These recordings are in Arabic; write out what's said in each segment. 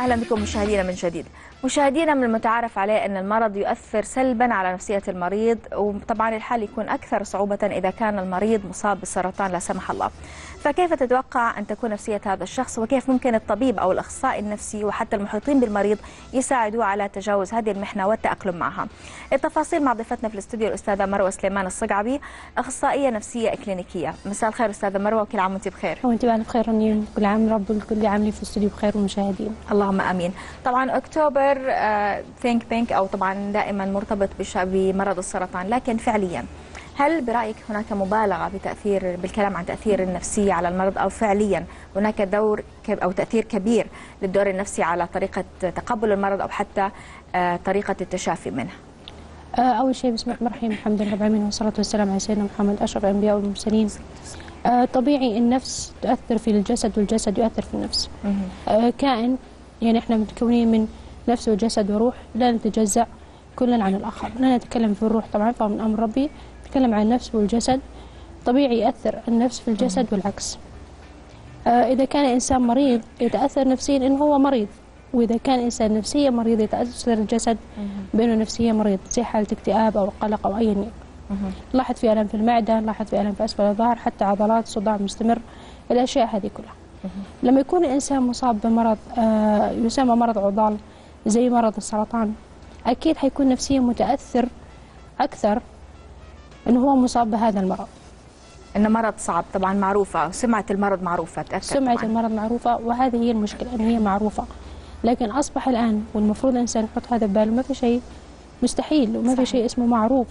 أهلا بكم مشاهدينا من جديد. مشاهدينا، من المتعارف عليه أن المرض يؤثر سلبا على نفسية المريض، وطبعا الحال يكون أكثر صعوبة إذا كان المريض مصاب بالسرطان لا سمح الله. فكيف تتوقع أن تكون نفسية هذا الشخص، وكيف ممكن الطبيب أو الأخصائي النفسي وحتى المحيطين بالمريض يساعدوه على تجاوز هذه المحنة والتأقلم معها؟ التفاصيل مع ضيفتنا في الاستوديو الأستاذة مروة سليمان الصقعبي، أخصائية نفسية إكلينيكية. مساء الخير أستاذة مروة، وكل عام وأنت بخير. وأنت بخير رنيم، كل عام رب الكل عاملين في الاستوديو بخير والمشاهدين. اللهم امين. طبعا اكتوبر ثينك بينك او طبعا دائما مرتبط بمرض السرطان، لكن فعليا هل برايك هناك مبالغه بالكلام عن تاثير النفسيه على المرض، او فعليا هناك دور او تاثير كبير للدور النفسي على طريقه تقبل المرض او حتى طريقه التشافي منه؟ اول شيء بسم الله الرحمن الرحيم، الحمد لله رب العالمين والصلاه والسلام على سيدنا محمد اشرف الانبياء والمرسلين. طبيعي النفس تؤثر في الجسد والجسد يؤثر في النفس. كائن يعني احنا متكونين من نفس وجسد وروح، لا نتجزأ كلا عن الآخر. لا نتكلم في الروح طبعا فهو من أمر ربي، نتكلم عن النفس والجسد. طبيعي يأثر النفس في الجسد والعكس. إذا كان إنسان مريض يتأثر نفسيا إنه هو مريض، وإذا كان إنسان نفسيا مريض يتأثر الجسد بأنه نفسيا مريض، زي حالة اكتئاب أو قلق أو أي يكن. لاحظ في ألم في المعدة، لاحظ في ألم في أسفل الظهر، حتى عضلات، صداع مستمر، الأشياء هذه كلها. لما يكون الإنسان مصاب بمرض يسمى مرض عضال زي مرض السرطان، أكيد حيكون نفسيا متأثر أكثر إنه هو مصاب بهذا المرض. إنه مرض صعب طبعا، معروفة سمعة المرض، معروفة تأثر سمعة طبعاً. المرض معروفة، وهذه هي المشكلة إن هي معروفة، لكن أصبح الآن والمفروض الإنسان يحط هذا بباله، ما في شيء مستحيل وما في شيء اسمه معروف.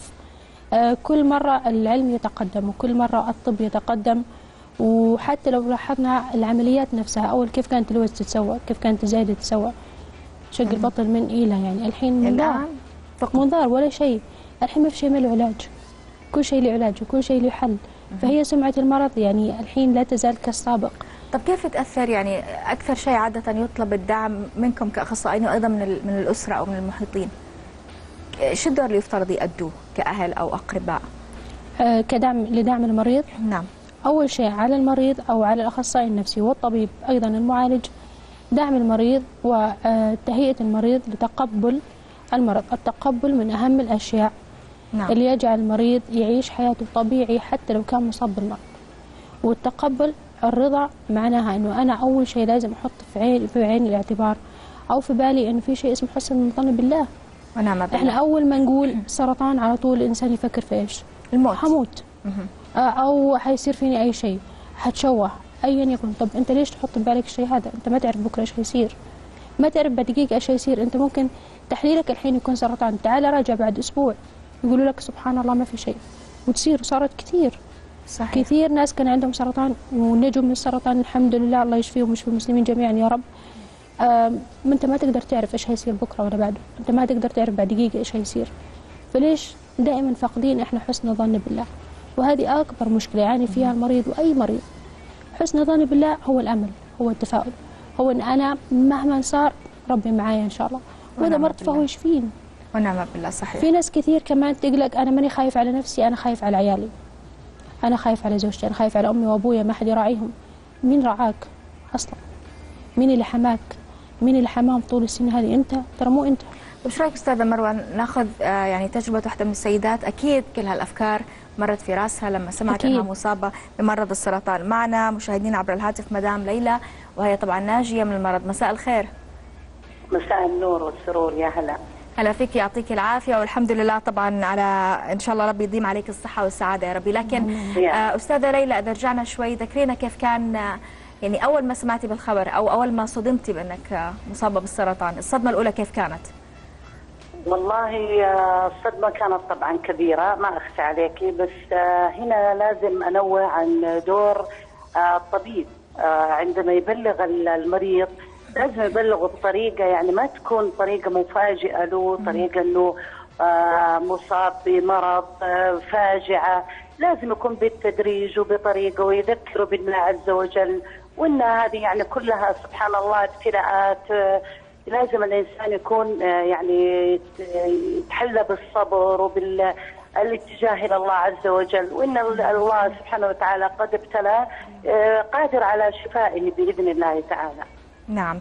كل مرة العلم يتقدم وكل مرة الطب يتقدم، وحتى لو لاحظنا العمليات نفسها، أول كيف كانت الوزن تتسوى، كيف كانت الزايدة تتسوى، شق البطن من إيلة، يعني الحين منظار ولا شيء. الحين ما في شيء ما له علاج، كل شيء له علاج وكل شيء له حل. فهي سمعة المرض يعني الحين لا تزال كالسابق. طب كيف تأثر؟ يعني أكثر شيء عادة يطلب الدعم منكم كأخصائيين وأيضا من الأسرة أو من المحيطين، شو الدور اللي يفترض يأدوه كأهل أو أقرباء؟ لدعم المريض؟ نعم. أول شيء على المريض أو على الأخصائي النفسي والطبيب أيضا المعالج دعم المريض وتهيئة المريض لتقبل المرض. التقبل من أهم الأشياء. نعم. اللي يجعل المريض يعيش حياته طبيعي حتى لو كان مصاب بالمرض. والتقبل الرضا معناها أنه أنا أول شيء لازم أحط في عين الاعتبار أو في بالي أنه في شيء اسمه حسن الظن بالله. ونعم بالله. إحنا أول ما نقول سرطان على طول الإنسان يفكر في إيش؟ الموت. هموت. أو حيصير فيني أي شيء، حتشوه، أيا يكن. طب أنت ليش تحط ببالك الشيء هذا؟ أنت ما تعرف بكرة إيش حيصير، ما تعرف بعد دقيقة إيش حيصير. أنت ممكن تحليلك الحين يكون سرطان، تعال راجع بعد أسبوع يقولوا لك سبحان الله ما في شيء، وتصير صارت كثير. صحيح. كثير ناس كان عندهم سرطان ونجوا من السرطان الحمد لله، الله يشفيهم ويشفي المسلمين جميعا يا رب. أنت ما تقدر تعرف إيش حيصير بكرة ولا بعده، أنت ما تقدر تعرف بعد دقيقة إيش حيصير. فليش دائما فاقدين إحنا حسن الظن بالله؟ وهذه أكبر مشكلة يعاني فيها المريض وأي مريض. حسن الظن بالله هو الأمل، هو التفاؤل، هو أن أنا مهما صار ربي معايا إن شاء الله، وإذا مرت فهو يشفيني. ونعم بالله. صحيح. في ناس كثير كمان تقلق، أنا ماني خايف على نفسي، أنا خايف على عيالي، أنا خايف على زوجتي، أنا خايف على أمي وأبويا، ما حد يراعيهم. مين رعاك أصلا؟ مين اللي حماك؟ مين اللي حماهم طول السنين هذه؟ أنت، ترى مو أنت. وش رايك استاذه مروه ناخذ يعني تجربه واحده من السيدات، اكيد كل هالافكار مرت في راسها لما سمعت أكيد. انها مصابه بمرض السرطان. معنا مشاهدين عبر الهاتف مدام ليلى، وهي طبعا ناجيه من المرض. مساء الخير. مساء النور والسرور، يا هلا. هلا فيك، يعطيك العافيه والحمد لله طبعا على ان شاء الله ربي يديم عليك الصحه والسعاده يا ربي. لكن استاذه ليلى اذا رجعنا شوي ذكرينا كيف كان يعني اول ما سمعتي بالخبر او اول ما صدمتي بانك مصابه بالسرطان، الصدمه الاولى كيف كانت؟ والله الصدمة كانت طبعا كبيرة، ما أخفي عليكي، بس هنا لازم أنوه عن دور الطبيب عندما يبلغ المريض. لازم يبلغه بطريقة يعني ما تكون طريقة مفاجئة له، طريقة أنه مصاب بمرض فاجعة. لازم يكون بالتدريج وبطريقة ويذكره بالله عز وجل، وأن هذه يعني كلها سبحان الله ابتلاءات. لازم الإنسان يكون يعني يتحلى بالصبر وبالاتجاه إلى الله عز وجل، وإن الله سبحانه وتعالى قد ابتلاه، قادر على شفائه بإذن الله تعالى. نعم.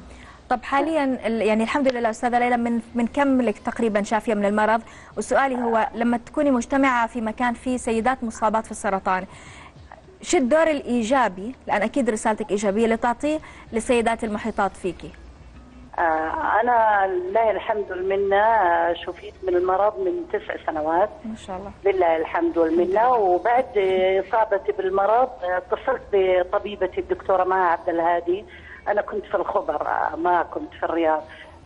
طب حاليا يعني الحمد لله أستاذة ليلى، من كم لك تقريبا شافية من المرض؟ وسؤالي هو لما تكوني مجتمعة في مكان فيه سيدات مصابات في السرطان، شو الدور الإيجابي، لأن أكيد رسالتك إيجابية، اللي تعطيه للسيدات المحيطات فيكي؟ أنا لله الحمد والمنة شفيت من المرض من 9 سنوات ما شاء الله، لله الحمد والمنة. وبعد إصابتي بالمرض اتصلت بطبيبتي الدكتورة مها عبد الهادي. أنا كنت في الخبر، ما كنت في الرياض.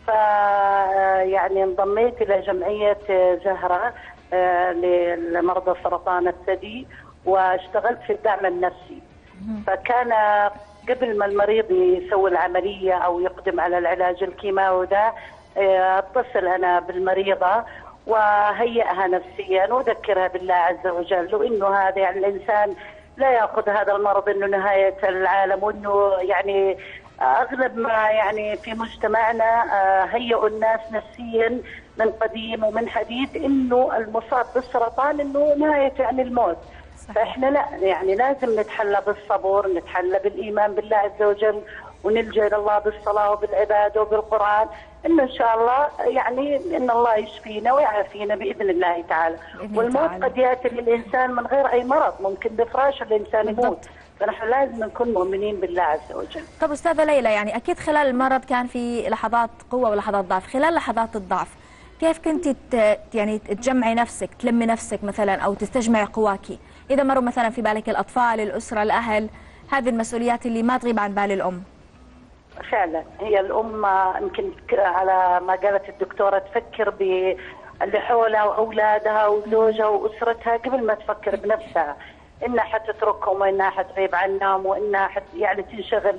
يعني انضميت إلى جمعية زهرة لمرضى سرطان الثدي، واشتغلت في الدعم النفسي. فكان قبل ما المريض يسوي العملية أو يقدم على العلاج الكيماوي ده، اتصل أنا بالمريضة وهيئها نفسيا وذكرها بالله عز وجل، وإنه هذا يعني الإنسان لا يأخذ هذا المرض إنه نهاية العالم، وإنه يعني أغلب ما يعني في مجتمعنا هيئوا الناس نفسيا من قديم ومن حديث إنه المصاب بالسرطان إنه نهاية يعني الموت. فإحنا لا، يعني لازم نتحلى بالصبر، نتحلى بالإيمان بالله عز وجل، ونلجأ إلى الله بالصلاة وبالعبادة وبالقرآن، إن شاء الله يعني إن الله يشفينا ويعافينا بإذن الله تعالى. والموت قد يأتي للإنسان من غير أي مرض، ممكن بفراش الإنسان يموت، فنحن لازم نكون مؤمنين بالله عز وجل. طب أستاذة ليلى، يعني أكيد خلال المرض كان في لحظات قوة ولحظات ضعف، خلال لحظات الضعف كيف كنت يعني تجمعي نفسك، تلمي نفسك مثلا، أو تستجمعي قواكي إذا مروا مثلا في بالك الأطفال، الأسرة، الأهل، هذه المسؤوليات اللي ما تغيب عن بال الأم؟ فعلا هي الأم يمكن على ما قالت الدكتورة تفكر باللي حولها وأولادها وزوجها وأسرتها قبل ما تفكر بنفسها، إنها حتتركهم وإنها حتغيب عنهم وإنها يعني تنشغل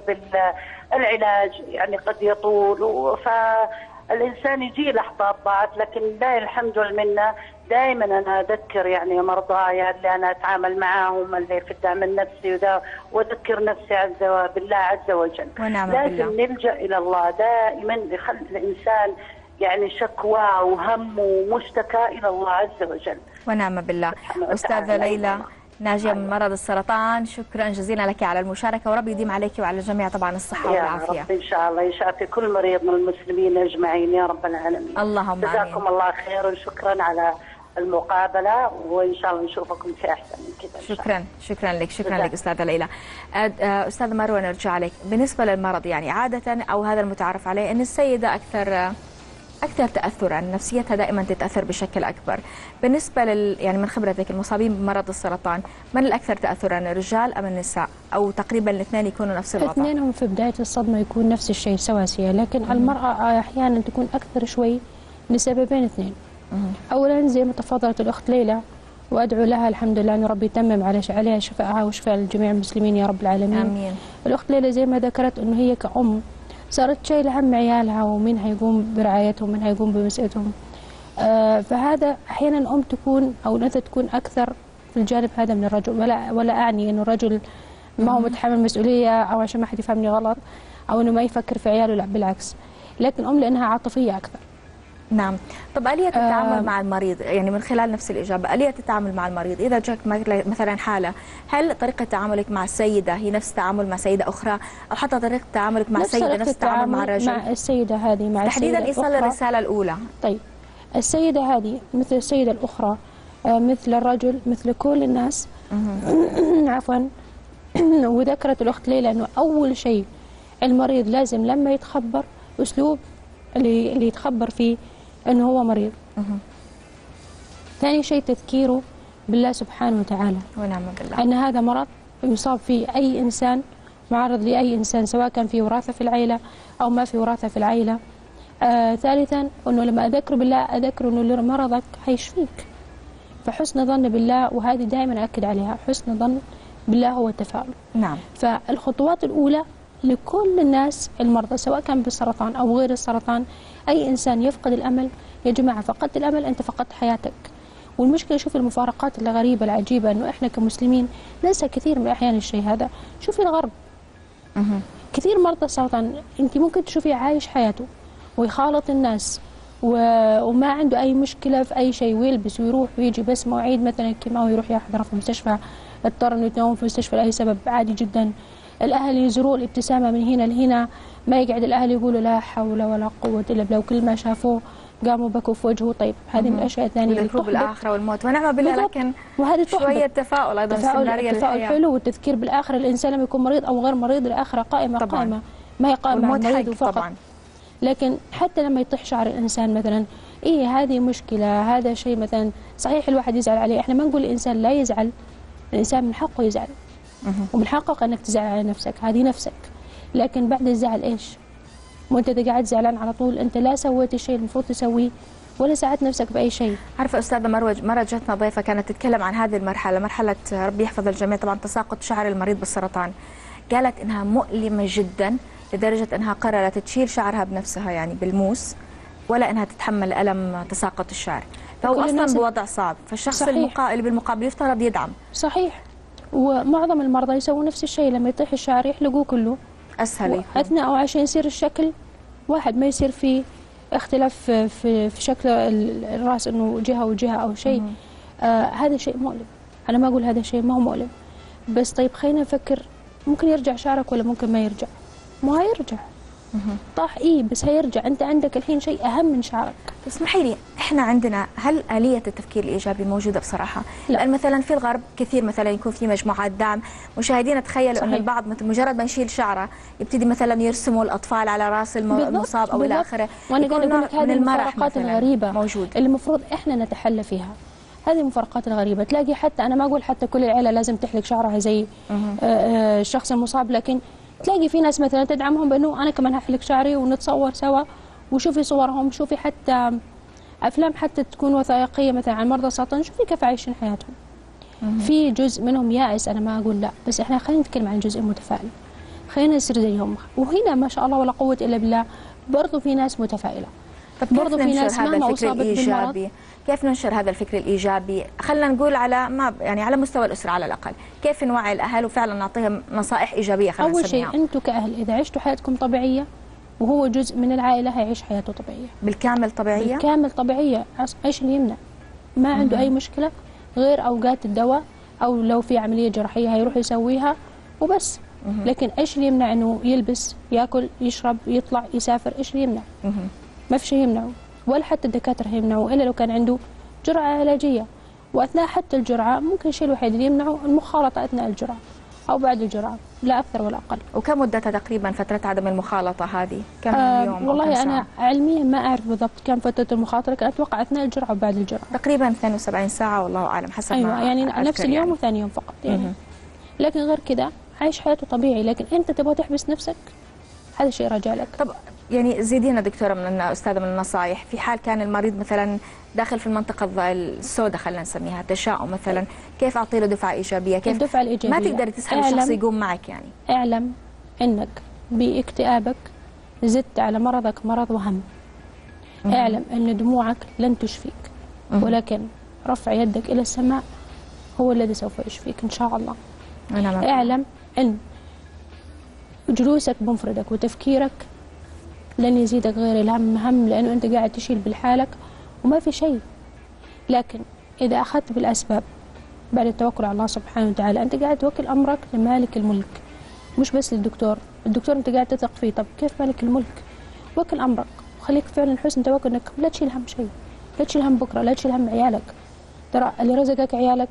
بالعلاج، يعني قد يطول. فالإنسان يجي لحظات ضعف، لكن لا الحمد لله دائما أنا أذكر يعني مرضاي اللي أنا أتعامل معاهم اللي في الدعم النفسي وذا، وأذكر نفسي بالله عز وجل. لازم نلجأ إلى الله دائما، يخلي الإنسان يعني شكواه وهمه ومشتكى إلى الله عز وجل. ونعم بالله. أستاذة ليلى ناجية من مرض السرطان، شكرا جزيلا لك على المشاركة، ورب يديم عليك وعلى الجميع طبعا الصحة والعافية. يا رب إن شاء الله يشافي كل مريض من المسلمين أجمعين يا رب العالمين. اللهم آمين. جزاكم الله خير وشكرا على المقابلة، وإن شاء الله نشوفكم في أحسن من كذا. شكرا لك، شكرا لك أستاذة ليلى. أستاذة مروة نرجع لك، بالنسبة للمرض يعني عادة أو هذا المتعارف عليه أن السيدة أكثر تأثرا، نفسيتها دائما تتأثر بشكل أكبر. بالنسبة يعني من خبرتك المصابين بمرض السرطان، من الأكثر تأثرا، الرجال أم النساء؟ أو تقريبا الاثنين يكونوا نفس الوضع؟ الاثنينهم في بداية الصدمة يكون نفس الشيء سواسية، لكن المرأة أحيانا تكون أكثر شوي لسببين اثنين. أولا زي ما تفضلت الأخت ليلى، وأدعو لها الحمد لله أن ربي يتمم عليها شفائها وشفاء لجميع المسلمين يا رب العالمين. آمين. الأخت ليلى زي ما ذكرت أنه هي كأم صارت شايلة هم عيالها، ومن هيقوم برعايتهم، من هيقوم بمسئتهم. فهذا أحيانا الأم تكون أو الأنثى تكون أكثر في الجانب هذا من الرجل، ولا أعني أنه الرجل ما هو متحمل مسؤولية، أو عشان ما حد يفهمني غلط، أو أنه ما يفكر في عياله، لا بالعكس، لكن الأم لأنها عاطفية أكثر. نعم. طب آلية التعامل مع المريض، يعني من خلال نفس الإجابة، آلية التعامل مع المريض إذا جاك مثلا حالة، هل طريقة تعاملك مع السيدة هي نفس التعامل مع سيدة أخرى، أو حتى طريقة تعاملك مع السيدة نفس التعامل مع الرجل؟ مع السيدة هذه مع تحديدا إيصال الرسالة الأولى. طيب السيدة هذه مثل السيدة الأخرى، مثل الرجل، مثل كل الناس. عفوا. وذكرت الأخت ليلى أنه أول شيء المريض لازم لما يتخبر أسلوب اللي يتخبر فيه أنه هو مريض. ثاني شيء تذكيره بالله سبحانه وتعالى، ونعم بالله، أن هذا مرض يصاب فيه أي إنسان، معرض لأي إنسان، سواء كان في وراثة في العائلة أو ما في وراثة في العائلة. ثالثا أنه لما أذكره بالله أذكره أنه مرضك هيشفيك، فحسن ظن بالله، وهذه دائما أكد عليها، حسن ظن بالله هو التفاؤل. نعم. فالخطوات الأولى لكل الناس المرضى سواء كان بالسرطان أو غير السرطان، أي إنسان يفقد الأمل، يا جماعة فقدت الأمل أنت فقدت حياتك. والمشكلة شوفي المفارقات الغريبة العجيبة، أنه إحنا كمسلمين ننسى كثير من الأحيان الشيء هذا. شوفي الغرب، كثير مرضى السرطان أنت ممكن تشوفي عايش حياته ويخالط الناس وما عنده أي مشكلة في أي شيء، ويلبس ويروح ويجي، بس مواعيد مثلا كيماوي يروح يحضر في المستشفى، اضطر انه يتنوم في المستشفى لاي سبب عادي جدا. الاهل يزروا الابتسامه من هنا لهنا، ما يقعد الاهل يقولوا لا حول ولا قوه الا بالله، وكل ما شافوه قاموا بكوا في وجهه. طيب هذه من الاشياء الثانيه اللي الهروب بالآخرة والموت ونعم بالله، لكن وهذه شوية تفاؤل أيضا، استمرارية تفاؤل حلو، والتذكير بالآخرة. الإنسان لما يكون مريض أو غير مريض الآخرة قائمة طبعاً. قائمة ما هي قائمة على المريض فقط طبعاً. لكن حتى لما يطيح شعر الإنسان مثلا، هذه مشكلة، هذا شيء مثلا صحيح الواحد يزعل عليه، احنا ما نقول الإنسان لا يزعل، الإنسان من حقه يزعل ومن حقك أنك تزعل على نفسك، هذه نفسك. لكن بعد الزعل إيش؟ وأنت قاعد زعلان على طول، أنت لا سويت الشيء المفروض تسويه ولا ساعدت نفسك بأي شيء. عارفة أستاذة مروج، مرة جتنا ضيفة كانت تتكلم عن هذه المرحلة، مرحلة ربي يحفظ الجميع طبعا، تساقط شعر المريض بالسرطان. قالت إنها مؤلمة جدا لدرجة إنها قررت تشيل شعرها بنفسها يعني بالموس، ولا إنها تتحمل ألم تساقط الشعر. فهو أصلا بوضع صعب، فالشخص اللي بالمقابل يفترض يدعم. صحيح. ومعظم المرضى يسووا نفس الشيء، لما يطيح الشعر يحلقوه كله أسهل أثناء أو عشان يصير الشكل واحد، ما يصير فيه اختلاف في شكل الراس، انه جهه وجهه او شيء. هذا شيء مؤلم، انا ما اقول هذا شيء ما هو مؤلم، بس طيب خلينا نفكر، ممكن يرجع شعرك ولا ممكن ما يرجع؟ ما هيرجع. طاح بس هيرجع. انت عندك الحين شيء اهم من شعرك. اسمحي لي، احنا عندنا هل آلية التفكير الإيجابي موجودة بصراحة؟ لا. لأن مثلا في الغرب كثير مثلا يكون في مجموعات دعم، مشاهدينا تخيلوا أن البعض مجرد ما يشيل شعره يبتدي مثلا يرسموا الأطفال على رأس المصاب أو إلى آخره. وأنا قاعد أقول لك هذه المفارقات الغريبة موجود، اللي المفروض احنا نتحلى فيها. هذه المفارقات الغريبة تلاقي، حتى أنا ما أقول حتى كل العيلة لازم تحلق شعرها زي الشخص المصاب، لكن تلاقي في ناس مثلا تدعمهم بأنه أنا كمان هحلق شعري ونتصور سوا، وشوفي صورهم، شوفي حتى أفلام حتى تكون وثائقية مثلا عن مرضى السرطان، شوفي كيف عايشين حياتهم. في جزء منهم يائس، أنا ما أقول لا، بس إحنا خلينا نتكلم عن جزء متفائل، خلينا نصير زيهم. وهنا ما شاء الله ولا قوة إلا بالله برضو في ناس متفائلة. طب برضو في ناس مهما أصابت بالمرض، كيف ننشر هذا الفكر الإيجابي؟ خلينا نقول على ما يعني على مستوى الأسرة على الأقل، كيف نوعي الأهل وفعلا نعطيهم نصائح إيجابية؟ خلينا أول شيء أنتم كأهل إذا عشتوا حياتكم طبيعية وهو جزء من العائلة هيعيش حياته طبيعية بالكامل طبيعية؟ بالكامل طبيعية. إيش اللي يمنع؟ ما عنده أي مشكلة غير أوقات الدواء، أو لو في عملية جراحية هيروح يسويها وبس. لكن إيش اللي يمنع إنه يلبس، يأكل، يشرب، يطلع، يسافر؟ إيش اللي يمنع؟ ما في شيء يمنعه، ولا حتى الدكاترة يمنعوا، إلا لو كان عنده جرعة علاجية. وأثناء حتى الجرعة ممكن الشيء الوحيد اللي يمنعه المخالطة أثناء الجرعة أو بعد الجرعة، لا أكثر ولا أقل. وكم مدتها تقريبا فترة عدم المخالطة هذه؟ كم يوم؟ والله أنا علميا ما أعرف بالضبط كم فترة المخاطرة، لكن أتوقع أثناء الجرعة وبعد الجرعة تقريبا 72 ساعة والله أعلم، حسب ما يعني نفس اليوم يعني. وثاني يوم فقط يعني. لكن غير كذا عايش حياته طبيعي. لكن أنت تبغى تحبس نفسك، هذا شيء راجع لك. طب يعني زيدينا دكتورة أستاذة من النصائح، في حال كان المريض مثلا داخل في المنطقة السوداء خلينا نسميها تشاؤم مثلا، كيف أعطي له دفعة إيجابية؟ كيف الدفعة الإيجابية؟ ما تقدري تسحبي الشخص يقوم معك يعني. اعلم أنك باكتئابك زدت على مرضك مرض وهم. اعلم أن دموعك لن تشفيك، ولكن رفع يدك إلى السماء هو الذي سوف يشفيك إن شاء الله. اعلم أن جلوسك بمفردك وتفكيرك لن يزيدك غير الهم هم، لأنه أنت قاعد تشيل بالحالك وما في شيء. لكن إذا أخذت بالأسباب بعد التوكل على الله سبحانه وتعالى، أنت قاعد توكل أمرك لمالك الملك، مش بس للدكتور. الدكتور أنت قاعد تثق فيه، طب كيف مالك الملك؟ وكل أمرك وخليك فعلا حسن توكل، أنك لا تشيل هم شيء، لا تشيل هم بكرة، لا تشيل هم عيالك. ترى اللي رزقك عيالك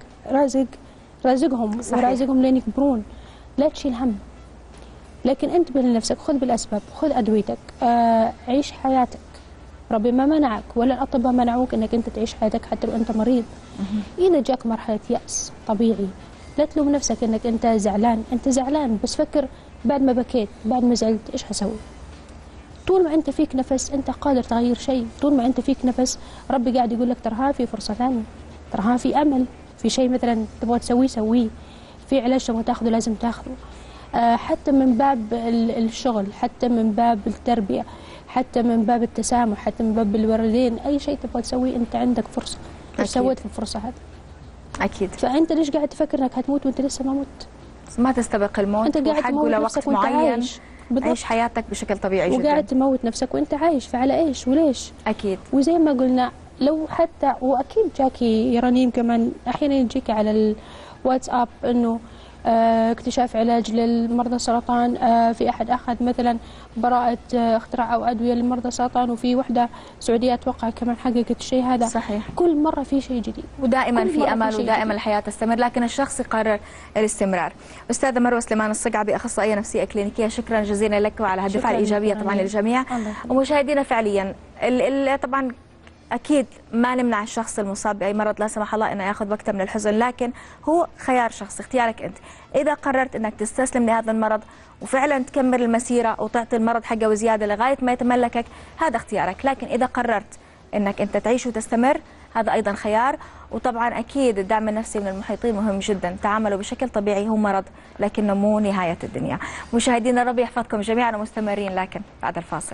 رازقهم ورازقهم لين يكبرون، لا تشيل هم. لكن أنت بنفسك خذ بالأسباب، خذ أدويتك، عيش حياتك. ربي ما منعك ولا الأطباء منعوك أنك أنت تعيش حياتك حتى لو أنت مريض. إذا جاك مرحلة يأس طبيعي، لا تلوم نفسك أنك أنت زعلان. أنت زعلان بس فكر بعد ما بكيت، بعد ما زعلت إيش هسوي. طول ما أنت فيك نفس أنت قادر تغير شيء. طول ما أنت فيك نفس ربي قاعد يقول لك ترى في فرصة ثانية، ترى في أمل، في شيء مثلا تبغى تسويه سويه، في علاج تبغى تاخذه لازم تاخذه. حتى من باب الشغل، حتى من باب التربية، حتى من باب التسامح، حتى من باب الوالدين، أي شيء تبغى تسويه أنت عندك فرصة. إيش سويت في الفرصة هذه؟ أكيد. فأنت ليش قاعد تفكر أنك هتموت وأنت لسه ما مت؟ ما تستبق الموت، أنت قاعد تموت نفسك وأنت عايش. عيش حياتك بشكل طبيعي جدا، وقاعد تموت نفسك وأنت عايش، فعلى إيش وليش؟ أكيد. وزي ما قلنا لو حتى، وأكيد جاكي رنيم كمان أحيانا يجيك على الواتساب إنه اكتشاف علاج للمرضى السرطان، في أحد أخذ مثلا براءة اختراع أو أدوية لمرضى السرطان، وفي وحدة سعودية أتوقع كمان حققت الشيء هذا. صحيح. كل مرة في شيء جديد، ودائما في أمل، ودائما الحياة تستمر، لكن الشخص يقرر الاستمرار. أستاذة مروة سليمان الصقعبي، أخصائية نفسية كلينيكية، شكرا جزيلا لك وعلى هالدفعة الإيجابية طبعا للجميع. ومشاهدينا فعليا طبعا أكيد ما نمنع الشخص المصاب بأي مرض لا سمح الله أنه يأخذ وقته من الحزن، لكن هو خيار شخصي، اختيارك أنت. إذا قررت أنك تستسلم لهذا المرض وفعلا تكمل المسيرة وتعطي المرض حقه وزيادة لغاية ما يتملكك، هذا اختيارك. لكن إذا قررت أنك أنت تعيش وتستمر، هذا أيضا خيار. وطبعا أكيد الدعم النفسي من المحيطين مهم جدا. تعاملوا بشكل طبيعي، هو مرض لكنه مو نهاية الدنيا. مشاهدينا ربي يحفظكم جميعا، ومستمرين لكن بعد الفاصل.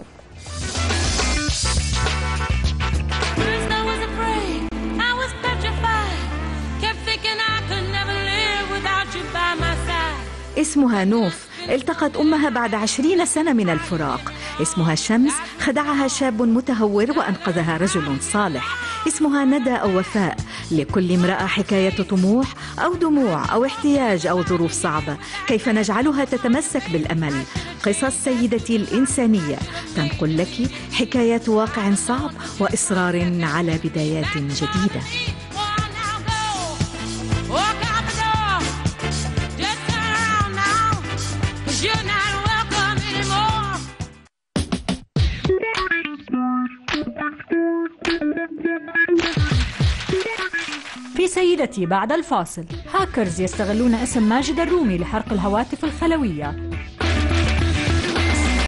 اسمها نوف، التقت أمها بعد 20 سنة من الفراق. اسمها شمس، خدعها شاب متهور وأنقذها رجل صالح. اسمها ندى أو وفاء. لكل امرأة حكاية طموح أو دموع أو احتياج أو ظروف صعبة، كيف نجعلها تتمسك بالأمل. قصص سيدتي الإنسانية تنقل لك حكايات واقع صعب وإصرار على بدايات جديدة. في سيدتي بعد الفاصل، هاكرز يستغلون اسم ماجد الرومي لحرق الهواتف الخلوية.